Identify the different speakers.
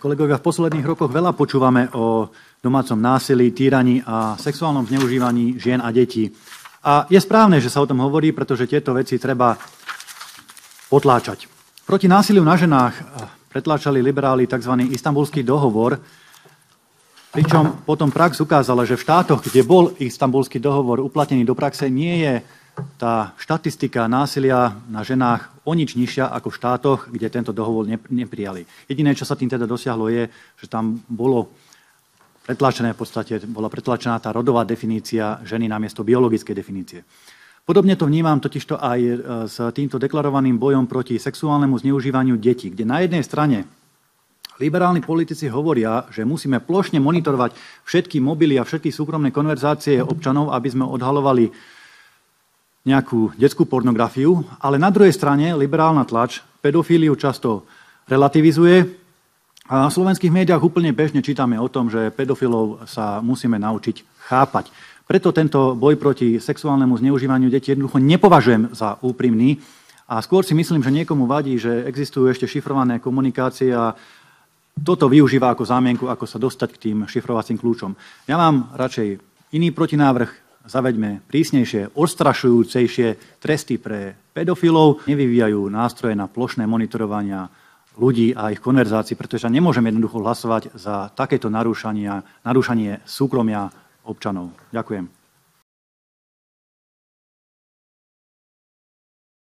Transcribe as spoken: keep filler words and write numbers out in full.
Speaker 1: Kolegovia, v posledných rokoch veľa počúvame o domácom násilí, týraní a sexuálnom zneužívaní žien a detí. A je správne, že sa o tom hovorí, pretože tieto veci treba potláčať. Proti násiliu na ženách pretláčali liberáli tzv. Istanbulský dohovor, pričom potom prax ukázala, že v štátoch, kde bol Istanbulský dohovor uplatnený do praxe, nie je tá štatistika násilia na ženách o nič nižšia ako v štátoch, kde tento dohovor neprijali. Jediné, čo sa tým teda dosiahlo, je, že tam bolo pretlačené v podstate, bola pretlačená tá rodová definícia ženy namiesto biologickej definície. Podobne to vnímam totižto aj s týmto deklarovaným bojom proti sexuálnemu zneužívaniu detí, kde na jednej strane liberálni politici hovoria, že musíme plošne monitorovať všetky mobily a všetky súkromné konverzácie občanov, aby sme odhalovali nejakú detskú pornografiu, ale na druhej strane liberálna tlač pedofíliu často relativizuje a na slovenských médiách úplne bežne čítame o tom, že pedofilov sa musíme naučiť chápať. Preto tento boj proti sexuálnemu zneužívaniu detí jednoducho nepovažujem za úprimný a skôr si myslím, že niekomu vadí, že existujú ešte šifrované komunikácie a toto využíva ako zámienku, ako sa dostať k tým šifrovacím kľúčom. Ja mám radšej iný protinávrh. Zaveďme prísnejšie, odstrašujúcejšie tresty pre pedofilov, nevyvíjajú nástroje na plošné monitorovania ľudí a ich konverzácií, pretože nemôžeme jednoducho hlasovať za takéto narúšanie súkromia občanov. Ďakujem.